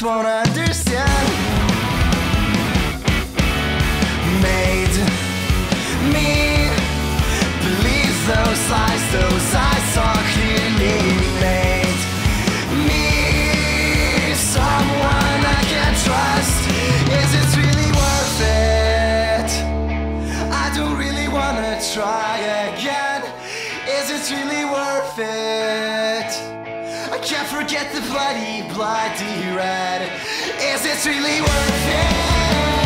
just won't understand. Made me believe those lies I saw clearly. Made me someone I can't trust. Is it really worth it? I don't really wanna try again. Is it really worth it? I can't forget the bloody red. Is it really worth it?